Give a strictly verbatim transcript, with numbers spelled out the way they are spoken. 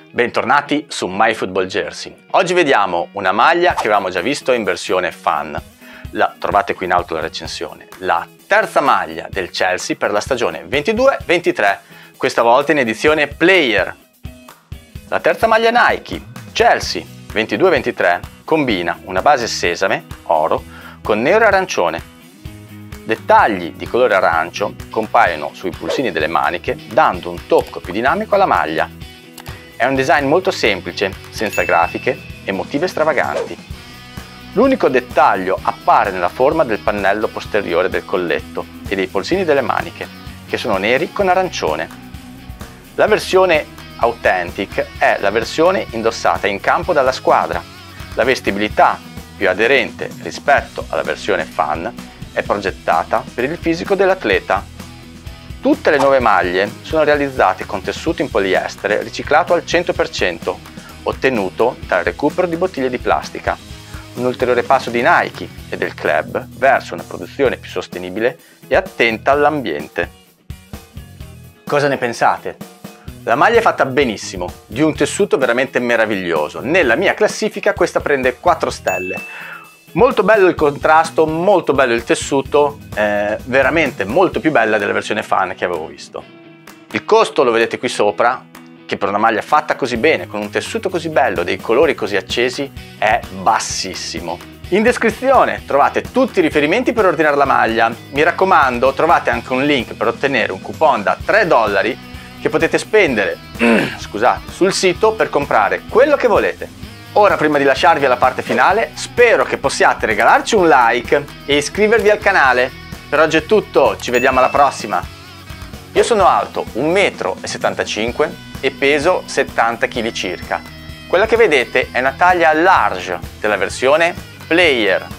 Bentornati su MyFootballJersey. Oggi vediamo una maglia che avevamo già visto in versione fan. La trovate qui in alto la recensione. La terza maglia del Chelsea per la stagione ventidue ventitré, questa volta in edizione Player. La terza maglia Nike Chelsea ventidue ventitré combina una base sesame, oro, con nero e arancione. Dettagli di colore arancio compaiono sui pulsini delle maniche, dando un tocco più dinamico alla maglia. È un design molto semplice, senza grafiche e motive stravaganti. L'unico dettaglio appare nella forma del pannello posteriore del colletto e dei polsini delle maniche, che sono neri con arancione. La versione Authentic è la versione indossata in campo dalla squadra. La vestibilità, più aderente rispetto alla versione fan, è progettata per il fisico dell'atleta. Tutte le nuove maglie sono realizzate con tessuto in poliestere riciclato al cento per cento, ottenuto dal recupero di bottiglie di plastica. Un ulteriore passo di Nike e del club verso una produzione più sostenibile e attenta all'ambiente. Cosa ne pensate? La maglia è fatta benissimo, di un tessuto veramente meraviglioso. Nella mia classifica questa prende quattro stelle. Molto bello il contrasto, molto bello il tessuto, eh, veramente molto più bella della versione fan che avevo visto. Il costo lo vedete qui sopra, che per una maglia fatta così bene, con un tessuto così bello, dei colori così accesi, è bassissimo. In descrizione trovate tutti i riferimenti per ordinare la maglia. Mi raccomando, trovate anche un link per ottenere un coupon da tre dollari che potete spendere scusate, sul sito per comprare quello che volete. Ora, prima di lasciarvi alla parte finale, spero che possiate regalarci un like e iscrivervi al canale. Per oggi è tutto, ci vediamo alla prossima! Io sono alto un metro e settantacinque e peso settanta chili circa. Quella che vedete è una taglia large della versione Player.